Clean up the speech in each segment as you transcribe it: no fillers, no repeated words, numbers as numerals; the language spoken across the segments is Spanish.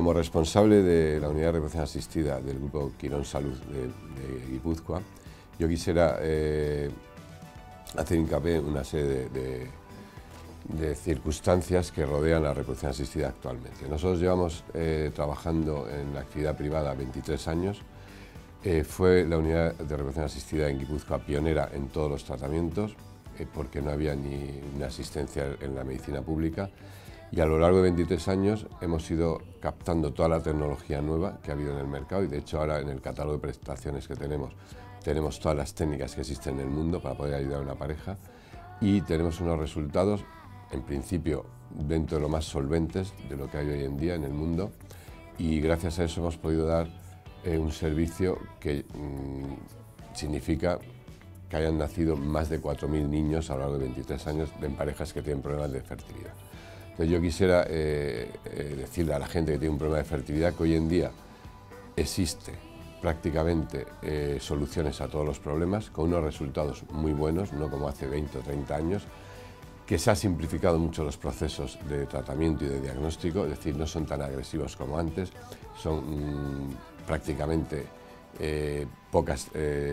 como responsable de la unidad de reproducción asistida del grupo Quirón Salud de Guipúzcoa, yo quisiera hacer hincapié en una serie de circunstancias que rodean la reproducción asistida actualmente. Nosotros llevamos trabajando en la actividad privada 23 años. Fue la unidad de reproducción asistida en Guipúzcoa pionera en todos los tratamientos, porque no había ni una asistencia en la medicina pública. Y a lo largo de 23 años hemos ido captando toda la tecnología nueva que ha habido en el mercado, y de hecho ahora en el catálogo de prestaciones que tenemos todas las técnicas que existen en el mundo para poder ayudar a una pareja, y tenemos unos resultados, en principio, dentro de lo más solventes de lo que hay hoy en día en el mundo, y gracias a eso hemos podido dar un servicio que significa que hayan nacido más de 4.000 niños a lo largo de 23 años en parejas que tienen problemas de fertilidad. Entonces yo quisiera decirle a la gente que tiene un problema de fertilidad que hoy en día existe prácticamente soluciones a todos los problemas, con unos resultados muy buenos, no como hace 20 o 30 años, que se han simplificado mucho los procesos de tratamiento y de diagnóstico, es decir, no son tan agresivos como antes, son prácticamente pocos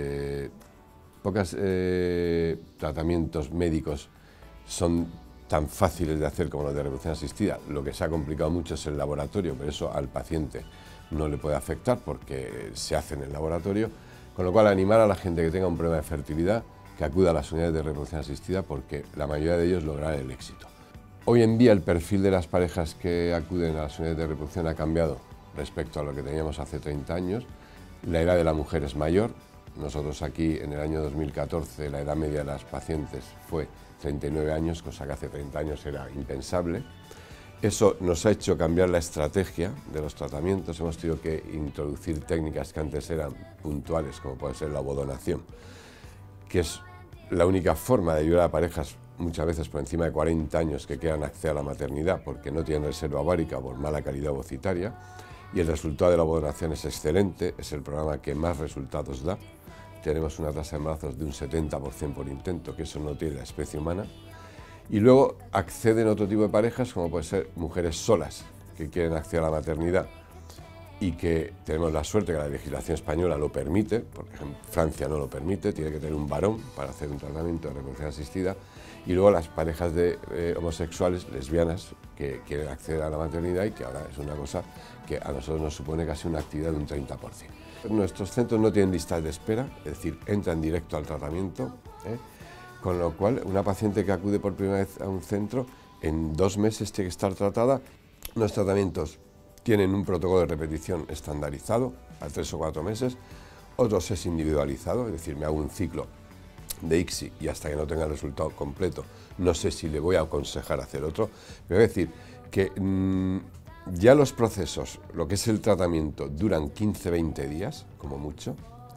tratamientos médicos son tan fáciles de hacer como los de reproducción asistida. Lo que se ha complicado mucho es el laboratorio, pero eso al paciente no le puede afectar porque se hace en el laboratorio, con lo cual animar a la gente que tenga un problema de fertilidad que acuda a las unidades de reproducción asistida, porque la mayoría de ellos lograrán el éxito. Hoy en día el perfil de las parejas que acuden a las unidades de reproducción ha cambiado respecto a lo que teníamos hace 30 años. La edad de la mujer es mayor. Nosotros aquí en el año 2014 la edad media de las pacientes fue 39 años, cosa que hace 30 años era impensable. Eso nos ha hecho cambiar la estrategia de los tratamientos. Hemos tenido que introducir técnicas que antes eran puntuales, como puede ser la ovodonación, que es la única forma de ayudar a parejas muchas veces por encima de 40 años que quieran acceder a la maternidad porque no tienen reserva ovárica o por mala calidad ovocitaria, y el resultado de la ovodonación es excelente, es el programa que más resultados da. Tenemos una tasa de embarazos de un 70% por intento, que eso no tiene la especie humana. Y luego acceden otro tipo de parejas, como pueden ser mujeres solas que quieren acceder a la maternidad y que tenemos la suerte que la legislación española lo permite, porque en Francia no lo permite, tiene que tener un varón para hacer un tratamiento de reproducción asistida. Y luego las parejas de homosexuales, lesbianas, que quieren acceder a la maternidad y que ahora es una cosa que a nosotros nos supone casi una actividad de un 30%. Nuestros centros no tienen listas de espera, es decir, entran directo al tratamiento, con lo cual una paciente que acude por primera vez a un centro, en 2 meses tiene que estar tratada. Los tratamientos tienen un protocolo de repetición estandarizado a 3 o 4 meses, otros es individualizado, es decir, me hago un ciclo de ICSI y hasta que no tenga el resultado completo no sé si le voy a aconsejar hacer otro, pero es decir, que ya los procesos, lo que es el tratamiento, duran 15-20 días, como mucho,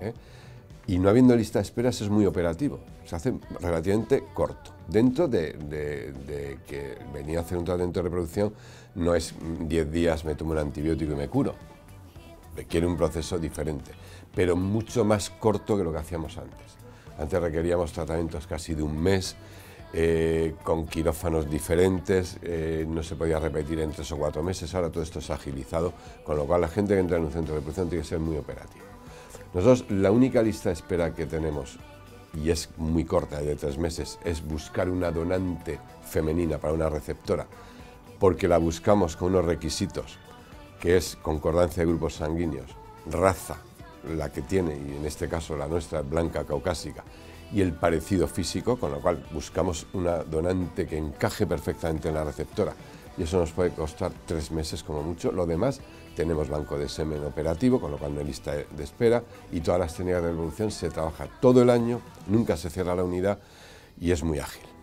y no habiendo lista de esperas es muy operativo, se hace relativamente corto. Dentro de que venir a hacer un tratamiento de reproducción no es 10 días, me tomo un antibiótico y me curo, requiere un proceso diferente, pero mucho más corto que lo que hacíamos antes. Antes requeríamos tratamientos casi de un mes, con quirófanos diferentes, no se podía repetir en 3 o 4 meses, ahora todo esto es agilizado, con lo cual la gente que entra en un centro de reproducción tiene que ser muy operativo. Nosotros la única lista de espera que tenemos, y es muy corta, de 3 meses, es buscar una donante femenina para una receptora, porque la buscamos con unos requisitos, que es concordancia de grupos sanguíneos, raza, la que tiene, y en este caso la nuestra es blanca caucásica, y el parecido físico, con lo cual buscamos una donante que encaje perfectamente en la receptora, y eso nos puede costar 3 meses como mucho. Lo demás, tenemos banco de semen operativo, con lo cual no hay lista de espera, y todas las técnicas de reproducción se trabaja todo el año, nunca se cierra la unidad y es muy ágil.